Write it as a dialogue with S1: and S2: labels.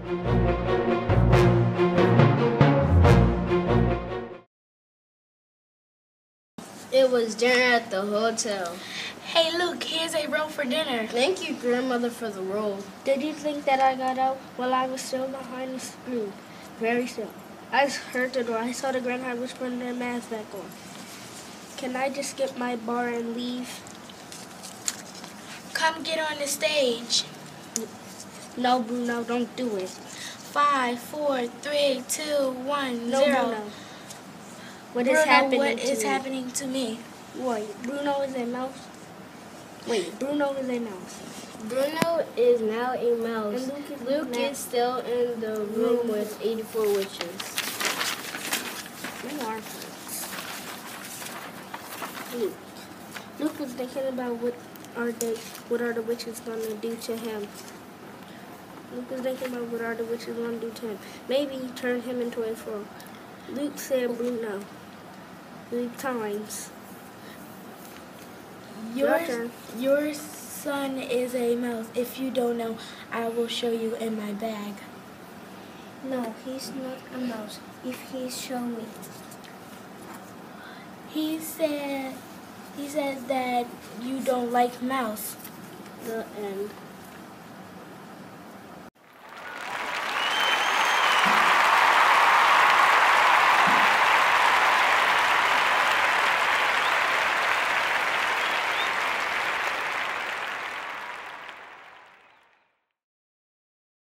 S1: It was dinner at the hotel.
S2: Hey Luke, here's a roll for dinner.
S1: Thank you, grandmother, for the roll.
S3: Did you think that I got out while I was still behind the screen? Very soon. I heard the door. I saw the grandparents putting their masks back on. Can I just skip my bar and leave?
S2: Come get on the stage.
S3: No, Bruno, don't do it.
S2: 5, 4, 3, 2, 1,
S3: No,
S2: 0.
S3: Bruno. What
S2: Bruno,
S3: is happening
S2: what
S3: to
S2: is
S3: me?
S2: happening to me?
S3: Wait, Bruno is a mouse? Wait, Bruno is a mouse.
S1: Bruno is now a mouse.
S3: And
S1: Luke is still in the room with 84 witches.
S3: We are friends. Luke was thinking about what are the witches gonna do to him. Luke was thinking about what are the witches gonna do to him. Maybe turn him into a frog. Luke said Bruno 3 times. Your turn.
S2: Your son is a mouse. If you don't know, I will show you in my bag.
S3: No, he's not a mouse. If he show me.
S2: He said that you don't like mouse.
S1: The end.